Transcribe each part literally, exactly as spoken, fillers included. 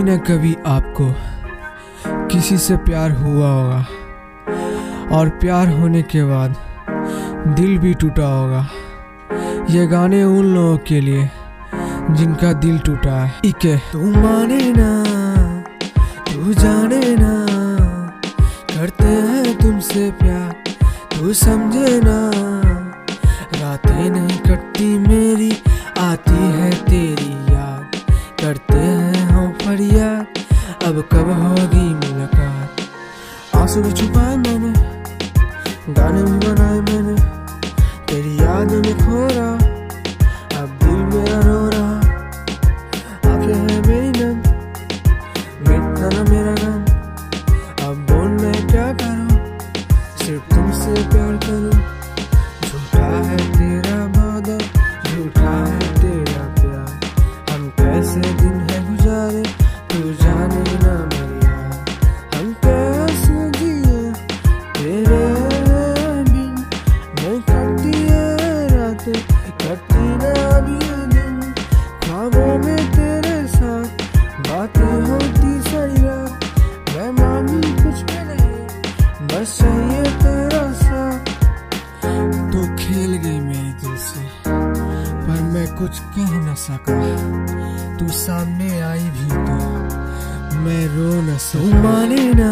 न कभी आपको किसी से प्यार हुआ होगा और प्यार होने के बाद दिल भी टूटा होगा। ये गाने उन लोगों के लिए जिनका दिल टूटा है। इके तू माने ना, तू जाने ना, करते हैं तुमसे प्यार, तू समझे ना। रातें नहीं कटती मेरी, आती है तेरी याद, करते हैं हम फरियाद, अब कब होगी मुलाकात। आंसू भी छुपाए मैंने, गाने भी बनाए मैंने, तेरी याद में खो रहा, अब दिल मेरा रो रहा। आंखें हैं मेरी नम, मिटता ना मेरा गम, अब बोल मैं क्या करूं, सिर्फ तुमसे प्यार करूं। झूठा है तेरा वादा, झूठा है तेरा प्यार, हम कैसे दिन है गुजारे, तू जाने ना मेरी यार। हम कैसे जिए तेरे बिन, नहीं कटती है रातें, कटती ना अभी दिन। ख्वाबों में तेरे साथ बातें होती सारी रात, मैं मांगी कुछ भी नहीं, बस चाहिए तेरा साथ। तू खेल गई मेरे दिल से, पर मैं कुछ कह न सका। तू सामने आई भी तो मैं रो न सका। तू माने ना,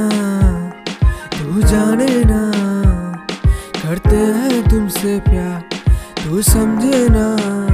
तू जाने ना, करते हैं तुमसे प्यार, तू समझे ना।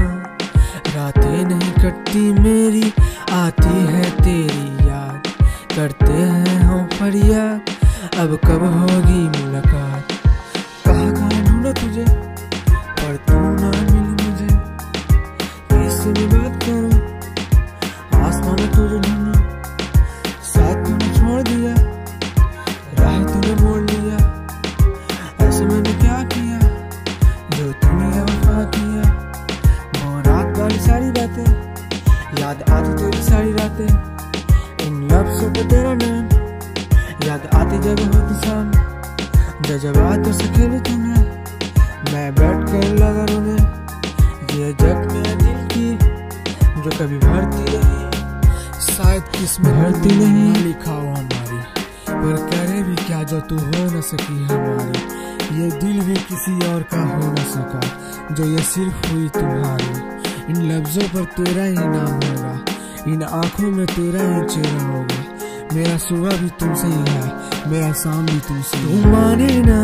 रातें नहीं कटती मेरी, आती है तेरी याद, करते हैं हम फरियाद, अब कब होगी मुलाकात। कहाँ कहाँ ढूंढा तुझे, पर तू ना मिली मुझे, किससे भी बात करूं, आसमान में तुझे ढूंढूं। साथ तूने छोड़ दिया, राह तूने मोड़ लिया, ऐसे मैंने क्या किया जो तूने वफा किया। वो रात वाली सारी बातें, याद आती तेरी सारी रातें, इन लफ्ज़ों पे तेरा नाम याद आती जब होती शाम। जज्बात से खेले तूने, मैं बैठ कर लगा रोने, ये जग में दिल की जो कभी भरती रही, शायद किस्मत भरती नहीं लिखा हो हमारी, पर करे भी क्या जो तू हो न सकी हमारी। ये दिल भी किसी और का हो न सका, जो ये सिर्फ हुई तुम्हारी। इन लफ्जों पर तेरा ही नाम होगा, इन आंखों में तेरा ही चेहरा होगा। मेरा सुबह भी तुमसे ही है, मेरा शाम भी तुमसे। तू माने ना,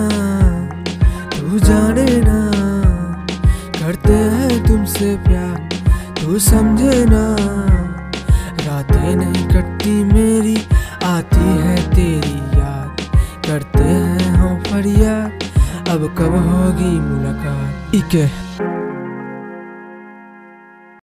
तू जाने ना, करते हैं तुमसे प्यार, तू समझे ना। रातें नहीं कटती मेरी, आती है तेरी याद, करते हैं हम फरियाद, अब कब होगी मुलाकात। इके